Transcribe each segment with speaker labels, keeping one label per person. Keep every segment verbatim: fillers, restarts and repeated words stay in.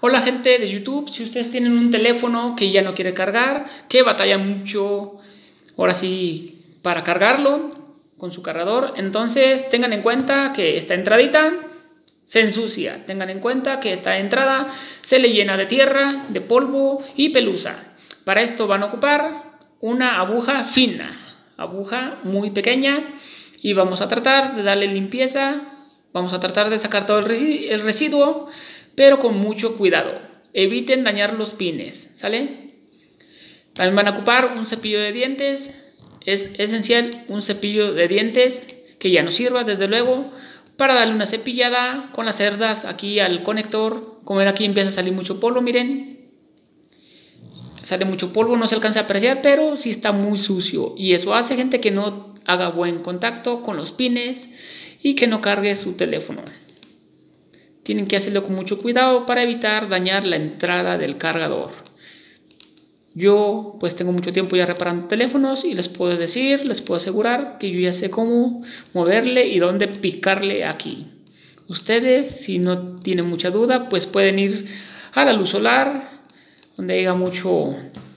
Speaker 1: Hola gente de YouTube, si ustedes tienen un teléfono que ya no quiere cargar, que batalla mucho, ahora sí, para cargarlo con su cargador, entonces tengan en cuenta que esta entradita se ensucia, tengan en cuenta que esta entrada se le llena de tierra, de polvo y pelusa. Para esto van a ocupar una aguja fina, aguja muy pequeña, y vamos a tratar de darle limpieza, vamos a tratar de sacar todo el residuo, pero con mucho cuidado. Eviten dañar los pines, ¿sale? También van a ocupar un cepillo de dientes. Es esencial un cepillo de dientes que ya no sirva, desde luego, para darle una cepillada con las cerdas aquí al conector. Como ven, aquí empieza a salir mucho polvo, miren. Sale mucho polvo, no se alcanza a apreciar, pero sí está muy sucio. Y eso hace, gente, que no haga buen contacto con los pines y que no cargue su teléfono. Tienen que hacerlo con mucho cuidado para evitar dañar la entrada del cargador. Yo pues tengo mucho tiempo ya reparando teléfonos y les puedo decir, les puedo asegurar que yo ya sé cómo moverle y dónde picarle aquí. Ustedes, si no tienen mucha duda, pues pueden ir a la luz solar, donde haya mucho,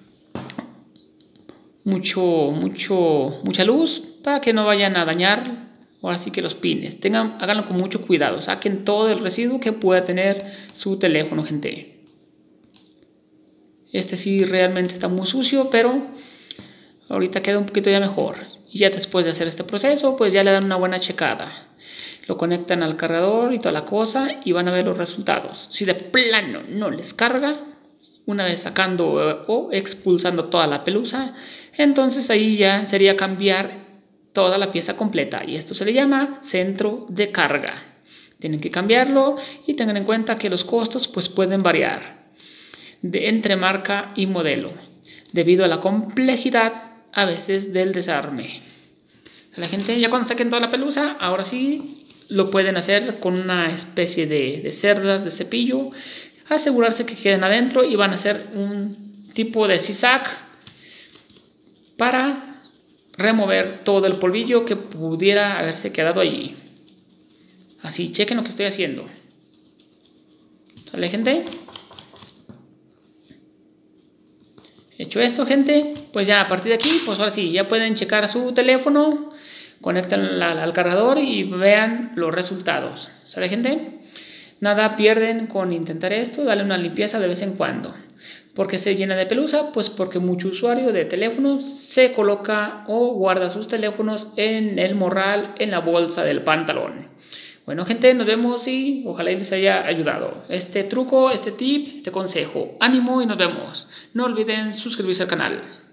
Speaker 1: mucho, mucho, mucha luz, para que no vayan a dañar. Ahora sí que los pines, tengan, háganlo con mucho cuidado, saquen todo el residuo que pueda tener su teléfono, gente. Este sí realmente está muy sucio, pero ahorita queda un poquito ya mejor. Y ya después de hacer este proceso, pues ya le dan una buena checada. Lo conectan al cargador y toda la cosa y van a ver los resultados. Si de plano no les carga, una vez sacando o expulsando toda la pelusa, entonces ahí ya sería cambiar toda la pieza completa, y esto se le llama centro de carga. Tienen que cambiarlo y tengan en cuenta que los costos pues pueden variar de entre marca y modelo debido a la complejidad a veces del desarme. La gente, ya cuando saquen toda la pelusa, ahora sí lo pueden hacer con una especie de, de cerdas de cepillo, asegurarse que queden adentro, y van a hacer un tipo de zigzag para remover todo el polvillo que pudiera haberse quedado allí. Así, chequen lo que estoy haciendo. ¿Sale, gente? Hecho esto, gente, pues ya a partir de aquí, pues ahora sí, ya pueden checar su teléfono, conectan al, al cargador y vean los resultados. ¿Sale, gente? Nada pierden con intentar esto, darle una limpieza de vez en cuando. ¿Por qué se llena de pelusa? Pues porque mucho usuario de teléfonos se coloca o guarda sus teléfonos en el morral, en la bolsa del pantalón. Bueno, gente, nos vemos y ojalá les haya ayudado este truco, este tip, este consejo. Ánimo y nos vemos. No olviden suscribirse al canal.